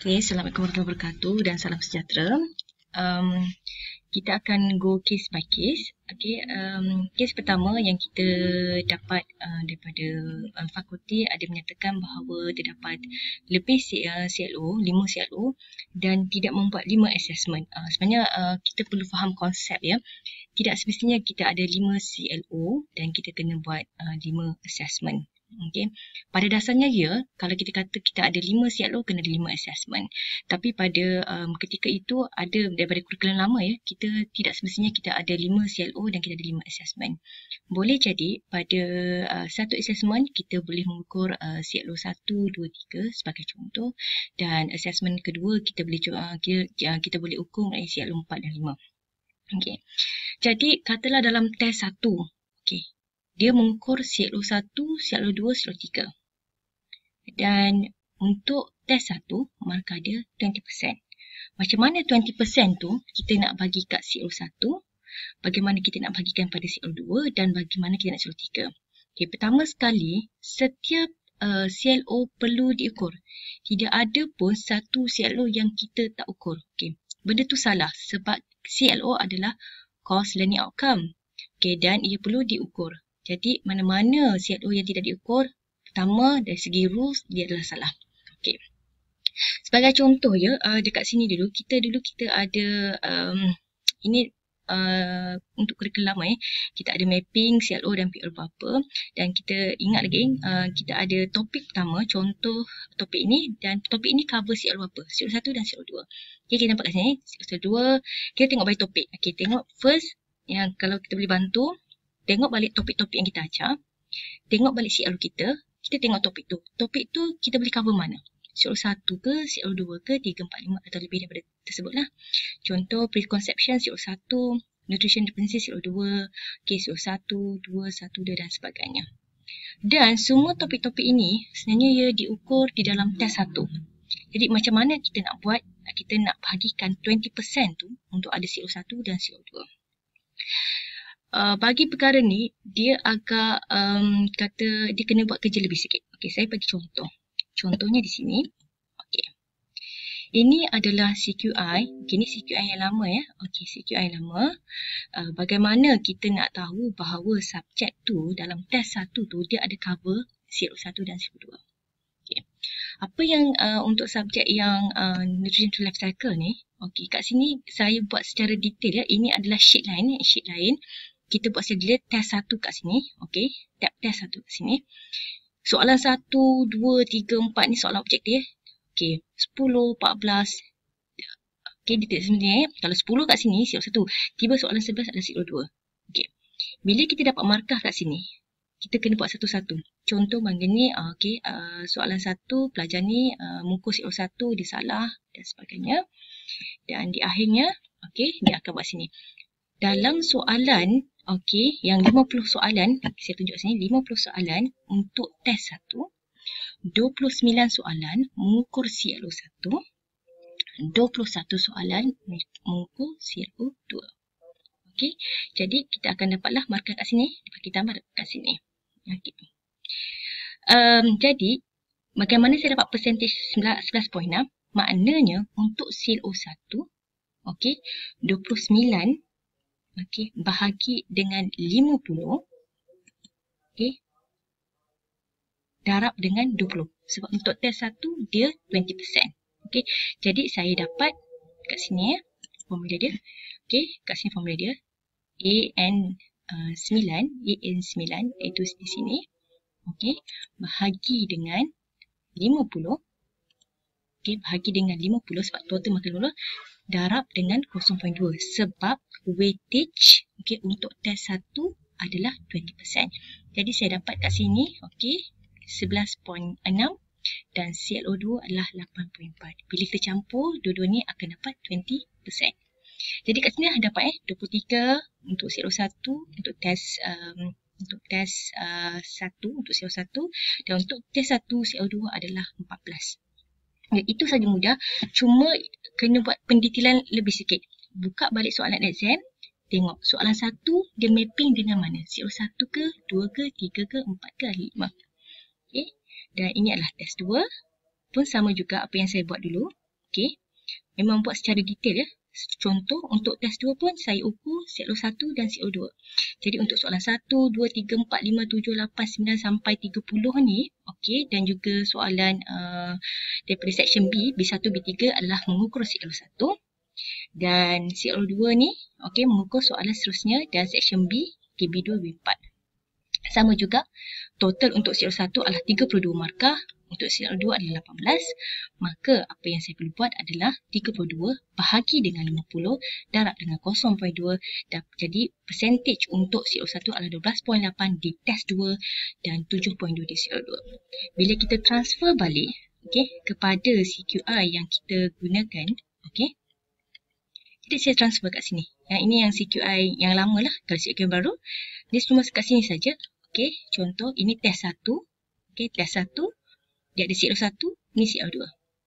Okay, Assalamualaikum warahmatullahi wabarakatuh dan salam sejahtera. Kita akan go case by case. Okay, case pertama yang kita dapat daripada fakulti ada menyatakan bahawa terdapat lebih CLO, 5 CLO dan tidak membuat 5 assessment. Sebenarnya kita perlu faham konsep ya. Tidak semestinya kita ada 5 CLO dan kita kena buat 5 assessment. Okay. Pada dasarnya ya, kalau kita kata kita ada 5 CLO, kena ada 5 assessment. Tapi pada ketika itu ada daripada kurikulum lama ya, kita tidak semestinya kita ada 5 CLO dan kita ada 5 assessment. Boleh jadi pada satu assessment kita boleh mengukur CLO 1, 2, 3 sebagai contoh, dan assessment kedua kita boleh kita boleh ukur CLO 4 dan 5. Okay. Jadi katalah dalam test 1, okay, dia mengukur CLO 1, CLO 2, CLO 3. Dan untuk test 1, markah dia 20%. Macam mana 20% tu kita nak bagi kat CLO 1, bagaimana kita nak bagikan pada CLO 2 dan bagaimana kita nak CLO 3. Okay, pertama sekali, setiap CLO perlu diukur. Tidak ada pun satu CLO yang kita tak ukur. Okay. Benda tu salah sebab CLO adalah course learning outcome. Okay, dan ia perlu diukur. Jadi, mana-mana CLO yang tidak diukur, pertama dari segi rules, dia adalah salah. Okay. Sebagai contoh ya, dekat sini dulu kita ada, ini untuk kurikulum lama ya, kita ada mapping, CLO dan PL berapa. Dan kita ingat lagi, kita ada topik pertama, contoh topik ini, dan topik ini cover CLO apa? CLO 1 dan CLO 2. Okay, kita nampak kat sini, CLO 2, kita tengok balik topik. Okay, tengok first, yang kalau kita boleh bantu, tengok balik topik-topik yang kita ajar. Tengok balik CLO kita. Kita tengok topik tu. Topik tu kita boleh cover mana? CLO 1 ke, CLO 2 ke, 3, 4, 5 atau lebih daripada tersebut lah. Contoh preconception CLO 1, nutrition dependency CLO 2, okay, CLO 1, 2, 1, 2 dan sebagainya. Dan semua topik-topik ini sebenarnya ia diukur di dalam test 1. Jadi macam mana kita nak buat? Kita nak bahagikan 20% tu untuk ada CLO 1 dan CLO 2. Bagi perkara ni, dia agak kata dia kena buat kerja lebih sikit. Okey, saya bagi contoh. Contohnya di sini. Okey. Ini adalah CQI. Okey, ini CQI yang lama ya. Okey, CQI yang lama. Bagaimana kita nak tahu bahawa subjek tu dalam test 1 tu dia ada cover CLO 1 dan CLO 2. Okey. Apa yang untuk subjek yang nutrition to life cycle ni, okey, kat sini saya buat secara detail ya. Ini adalah sheet lain, kita buat sedia test 1 kat sini. Okey, tab test 1 kat sini. Soalan 1, 2, 3, 4 ni soalan objektif. Okey, 10, 14. Okey, detail sebenarnya. Kalau 10 kat sini, CLO 1. Tiba soalan 11 adalah CLO 2. Okey. Bila kita dapat markah kat sini, kita kena buat satu-satu. Contoh bagi ni, okey, soalan 1, pelajar ni mengukur CLO 1, dia salah dan sebagainya. Dan di akhirnya, okey, dia akan buat sini. Dalam soalan, okey, yang 50 soalan, saya tunjuk sini, 50 soalan untuk test 1, 29 soalan mengukur CLO 1, 21 soalan mengukur CLO 2. Okey, jadi kita akan dapatlah markah kat sini, kita tambah kat sini. Okey. Jadi, bagaimana saya dapat percentage 11.6? Maknanya untuk CLO 1, okey, 29, okey, bahagi dengan 50, okey, darab dengan 20. Sebab untuk test 1 dia 20%. Okey, jadi saya dapat kat sini ya, formula dia. Okey, kat sini formula dia. AN9 iaitu di sini. Okey, bahagi dengan 50. Okey, bahagi dengan 50 sebab total makan 50. Darab dengan 0.2 sebab weightage, okay, untuk test 1 adalah 20%. Jadi saya dapat kat sini, okay, 11.6 dan CLO 2 adalah 8.4. Bila kita campur, dua-dua ni akan dapat 20%. Jadi kat sini dah dapat 23 untuk CLO 1 untuk test 1 untuk CLO 1 dan untuk test 1 CLO 2 adalah 14. Ya, itu saja mudah, cuma kena buat pendetailan lebih sikit. Buka balik soalan exam, tengok soalan 1 dia mapping dengan mana? CLO 1 ke, 2 ke, 3 ke, 4 ke, 5. Okay. Dan ini adalah test 2. Pun sama juga apa yang saya buat dulu. Okey. Memang buat secara detail ya. Contoh untuk test 2 pun saya ukur CO1 dan CO2. Jadi untuk soalan 1, 2, 3, 4, 5, 7, 8, 9 sampai 30 ni, okey, dan juga soalan daripada section B, B1, B3 adalah mengukur CO1 dan CO2 ni, okey, mengukur soalan seterusnya dan section B, okay, B2, B4. Sama juga, total untuk CO1 adalah 32 markah, untuk CO2 adalah 18, maka apa yang saya perlu buat adalah 32 bahagi dengan 50 darab dengan 0.2, jadi percentage untuk CO1 adalah 12.8 di test 2 dan 7.2 di CO2. Bila kita transfer balik, okay, kepada CQI yang kita gunakan, okay, jadi saya transfer kat sini. Yang ini yang CQI yang lama lah. Kalau CQI baru, dia cuma kat sini saja. Okey, contoh ini test 1. Okey, test 1. Dia ada CO1, ni CO2.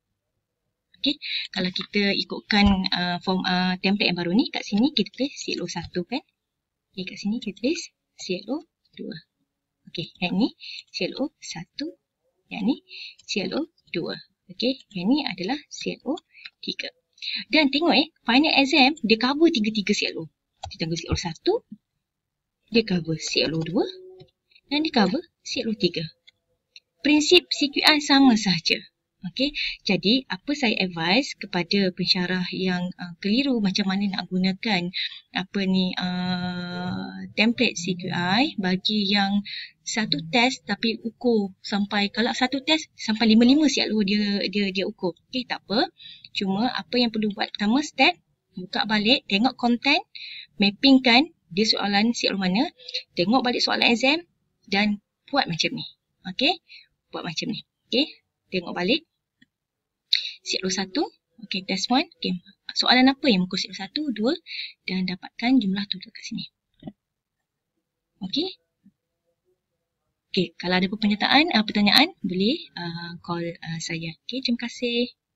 Okey, kalau kita ikutkan form template yang baru ni, kat sini kita tulis CO1 kan. Okey, kat sini kita tulis CO2. Okey, yang ni CO1, yang ni CO2. Okey, yang ni adalah CO3. Dan tengok final exam dia cover tiga-tiga CO. Dia cover CO1, dia cover CO2 dan dia cover CO3. Prinsip CQI sama sahaja. Okey, jadi apa saya advise kepada pensyarah yang keliru macam mana nak gunakan apa ni template CQI bagi yang satu test tapi ukur sampai, kalau satu test sampai 5 CO dia ukur. Okey, tak apa. Cuma apa yang perlu buat pertama, step buka balik, tengok content, mappingkan dia soalan CO mana, tengok balik soalan exam dan buat macam ni. Okey, buat macam ni. Okey, tengok balik CO1, okey, test 1, okey, soalan apa yang mengukur CO1, 2 dan dapatkan jumlah total kat sini. Okey. Okey, kalau ada pertanyaan boleh call saya. Okey, terima kasih.